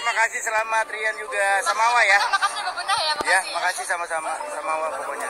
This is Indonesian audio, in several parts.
terima kasih, selamat Rian juga sama Awa ya. Makasih Mbak Bunda ya. Ya, makasih sama-sama sama Awa pokoknya.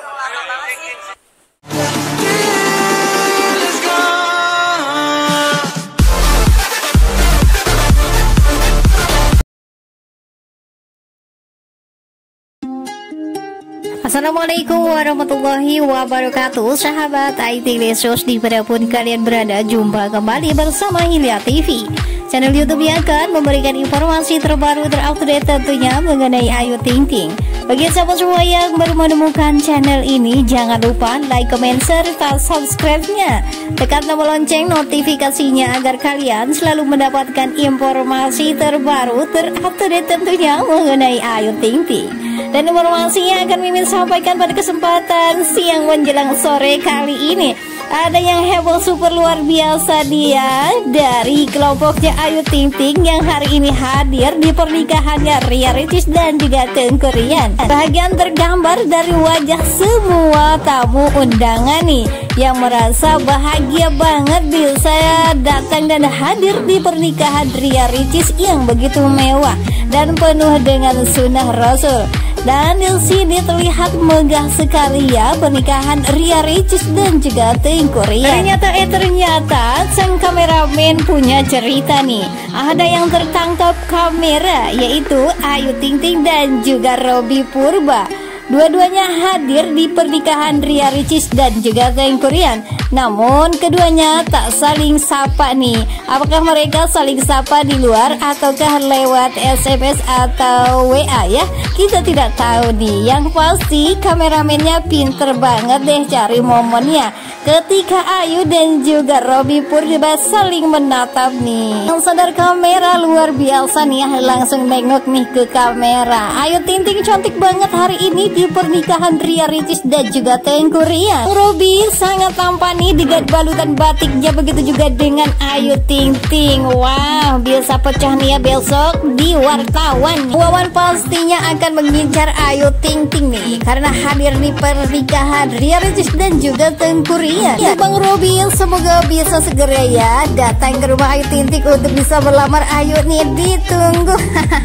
Assalamualaikum warahmatullahi wabarakatuh. Sahabat IT Lesos dimanapun kalian berada, jumpa kembali bersama Hilya TV, channel YouTube yang akan memberikan informasi terbaru terupdate tentunya mengenai Ayu Ting Ting. Bagi sahabat semua yang baru menemukan channel ini, jangan lupa like, comment, serta subscribe-nya. Tekan tombol lonceng notifikasinya agar kalian selalu mendapatkan informasi terbaru terupdate tentunya mengenai Ayu Ting Ting. Dan informasi yang akan Mimin sampaikan pada kesempatan siang menjelang sore kali ini, ada yang heboh super luar biasa dia dari kelompoknya Ayu Ting Ting yang hari ini hadir di pernikahannya Ria Ricis dan juga Teuku Ryan. Bagian tergambar dari wajah semua tamu undangan nih yang merasa bahagia banget bisa datang dan hadir di pernikahan Ria Ricis yang begitu mewah dan penuh dengan sunnah Rasul. Dan di sini terlihat megah sekali ya pernikahan Ria Ricis dan juga Teuku Ryan. Ternyata sang kameramen punya cerita nih. Ada yang tertangkap kamera yaitu Ayu Ting Ting dan juga Robby Purba. Dua-duanya hadir di pernikahan Ria Ricis dan juga Teuku Ryan. Namun keduanya tak saling sapa nih. Apakah mereka saling sapa di luar ataukah lewat SMS atau WA ya? Kita tidak tahu nih. Yang pasti kameramennya pinter banget deh cari momennya ketika Ayu dan juga Robby Purba saling menatap nih. Yang sadar kamera luar biasa nih ya, langsung nengok nih ke kamera. Ayu Ting Ting cantik banget hari ini di pernikahan Ria Ricis dan juga Teuku Ryan. Robby sangat tampan nih dengan balutan batiknya, begitu juga dengan Ayu Ting Ting. Wow, biasa pecah nih ya besok di wartawan. Wawan pastinya akan mengincar Ayu Ting Ting nih karena hadir di pernikahan Ria Ricis dan juga Teuku Ryan. Ya, Bang Robby semoga bisa segera ya datang ke rumah Ayu Ting Ting untuk bisa melamar Ayu nih, ditunggu.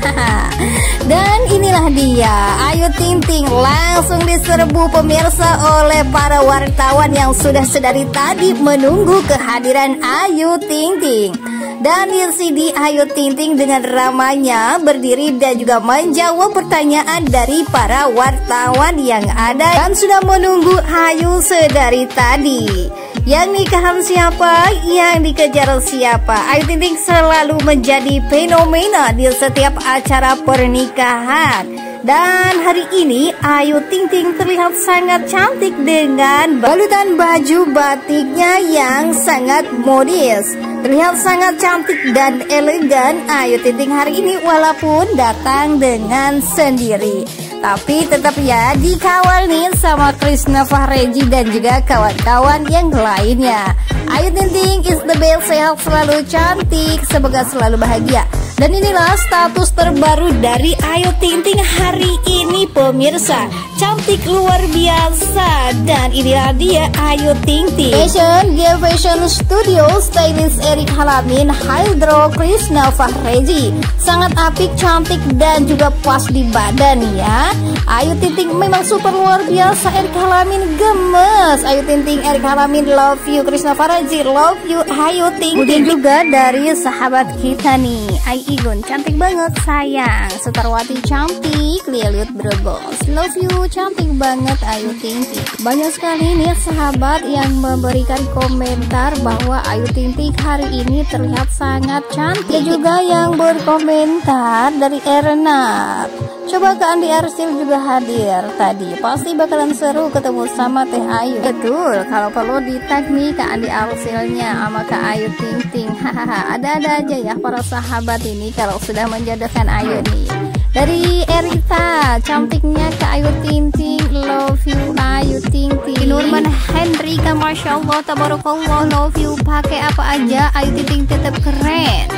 Dan inilah dia Ayu Ting Ting langsung diserbu pemirsa oleh para wartawan yang sudah sedari tadi menunggu kehadiran Ayu Ting Ting. Dan di sini Ayu Ting Ting dengan ramanya berdiri dan juga menjawab pertanyaan dari para wartawan yang ada dan sudah menunggu Ayu sedari tadi. Yang nikahan siapa, yang dikejar siapa. Ayu Ting Ting selalu menjadi fenomena di setiap acara pernikahan. Dan hari ini Ayu Ting Ting terlihat sangat cantik dengan balutan baju batiknya yang sangat modis. Terlihat sangat cantik dan elegan Ayu Ting Ting hari ini walaupun datang dengan sendiri. Tapi tetap ya dikawal nih sama Krisna Fahreji dan juga kawan-kawan yang lainnya. Ayu Ting Ting is the best, sehat selalu, cantik, semoga selalu bahagia. Dan inilah status terbaru dari Ayu Ting Ting hari ini pemirsa. Cantik luar biasa. Dan inilah dia Ayu Ting Ting. Fashion Gear Fashion Studio, stylist Erik Halamin, Hydro Krisna Fahreji. Sangat apik, cantik dan juga pas di badan ya. Ayu Ting Ting memang super luar biasa. Erik Halamin gemes. Ayu Ting Ting, Erik Halamin love you, Krisna Fahreji love you, Ayu Ting Ting. Juga dari sahabat kita nih Ai Igun, cantik banget sayang. Sutarwati cantik, Lilit Brebos love you, cantik banget Ayu Ting Ting. Banyak sekali nih sahabat yang memberikan komentar bahwa Ayu Ting Ting hari ini terlihat sangat cantik. Ada juga yang berkomentar dari Ernat. Coba Kak Andi Arsil juga hadir tadi. Pasti bakalan seru ketemu sama Teh Ayu. Betul, kalau perlu di tag nih Kak Andi Arsilnya sama Kak Ayu Ting Ting. Hahaha, ada-ada aja ya para sahabat ini kalau sudah menjodohkan Ayu nih. Dari Erita, cantiknya Kak Ayu Ting Ting, love you Ayu Ting Ting. Nurman Hendrika, Masya Allah, tabarakallah, love you. Pakai apa aja Ayu Ting Ting tetap keren.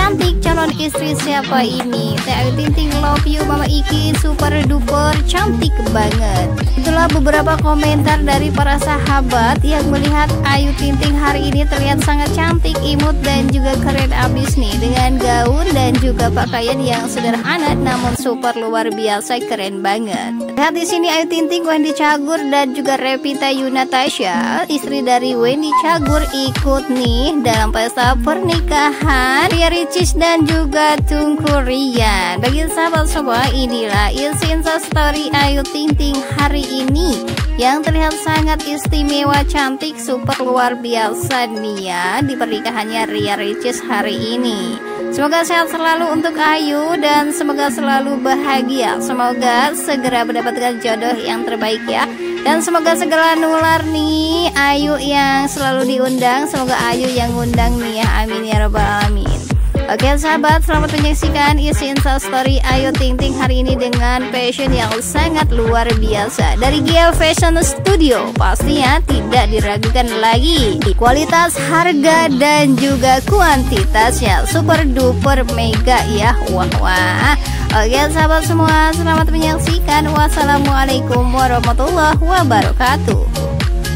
cantik calon istri siapa ini? Teh Ayu Ting Ting love you Mama Iki, super duper cantik banget. Itulah beberapa komentar dari para sahabat yang melihat Ayu Ting Ting hari ini terlihat sangat cantik, imut dan juga keren abis nih dengan gaun dan juga pakaian yang sederhana namun super luar biasa keren banget. Lihat di sini Ayu Ting Ting, Wendy Cagur dan juga Revita Yunatasha, istri dari Wendy Cagur ikut nih dalam pesta pernikahan Ria Ricis dan juga Tungku Rian. Bagi sahabat semua, inilah isi Instastory Ayu Ting Ting hari ini yang terlihat sangat istimewa, cantik, super luar biasa nih ya di pernikahannya Ria Ricis hari ini. Semoga sehat selalu untuk Ayu dan semoga selalu bahagia. Semoga segera mendapatkan jodoh yang terbaik ya. Dan semoga segera nular nih Ayu yang selalu diundang. Semoga Ayu yang ngundang nih ya. Amin ya rabbal alamin. Oke sahabat, selamat menyaksikan isi Instastory Ayu Ting Ting hari ini dengan fashion yang sangat luar biasa dari Gia Fashion Studio. Pastinya tidak diragukan lagi di kualitas, harga dan juga kuantitasnya super duper mega ya. Wah. Oke sahabat semua, selamat menyaksikan. Wassalamualaikum warahmatullahi wabarakatuh.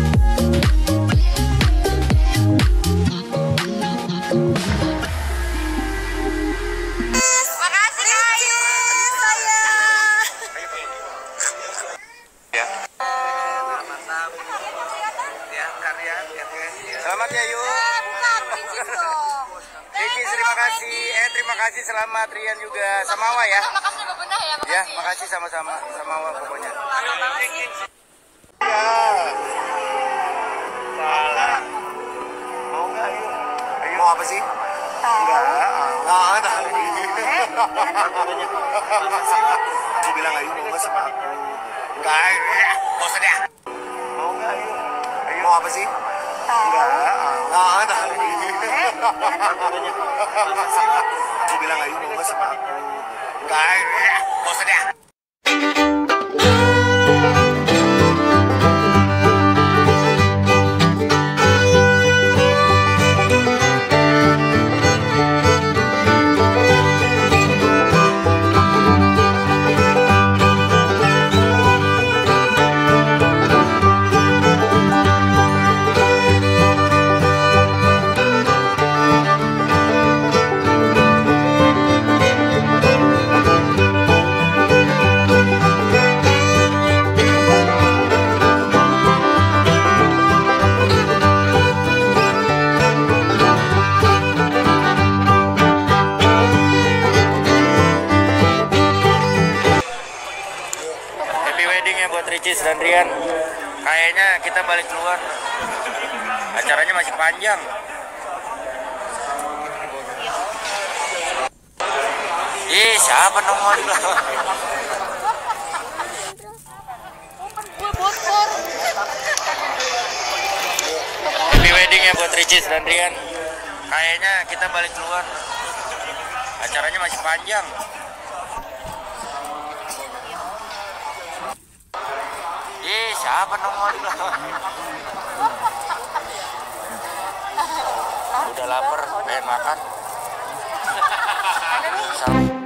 Selamat ya Yu. Ricis terima kasih. Terima kasih, selamat Rian juga. Samawa ya. Makasih Mbak Bunda ya. Ya, makasih sama-sama. Samawa pokoknya. Salah. Mau nggak Yu? Mau apa sih? Enggak. Aku bilang Ayu mau nggak sama aku? Enggak. Mau sedih. Mau nggak Yu? Mau apa sih? Enggak. Aku bilang Ayu mau nggak sama aku? Enggak. Mau sedih. Buat Ricis dan Rian, kayaknya kita balik keluar, acaranya masih panjang. Siapa nongol? Happy wedding ya buat Ricis dan Rian, kayaknya kita balik keluar, acaranya masih panjang. Siapa nongol? Udah lapar, pengen makan.